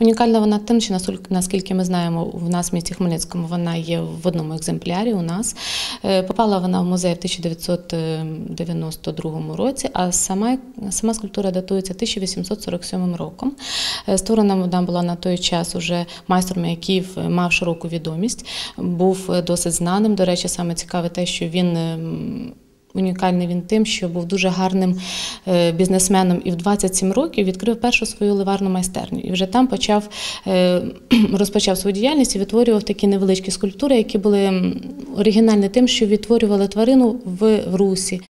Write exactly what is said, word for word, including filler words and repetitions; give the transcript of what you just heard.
Унікальна вона тим, що наскільки ми знаємо, в нас в місті Хмельницькому вона є в одному екземплярі у нас. Попала вона в музей в тисяча дев'ятсот дев'яносто другому році, а сама, сама скульптура датується тисяча вісімсот сорок сьомим роком. Створена вона була на той час уже майстром, який мав широку відомість, був досить знаним. До речі, саме цікаве те, що він унікальний він тим, що був дуже гарним бізнесменом і в двадцять сім років відкрив першу свою ливарну майстерню. І вже там почав, розпочав свою діяльність і відтворював такі невеличкі скульптури, які були оригінальні тим, що відтворювали тварину в русі.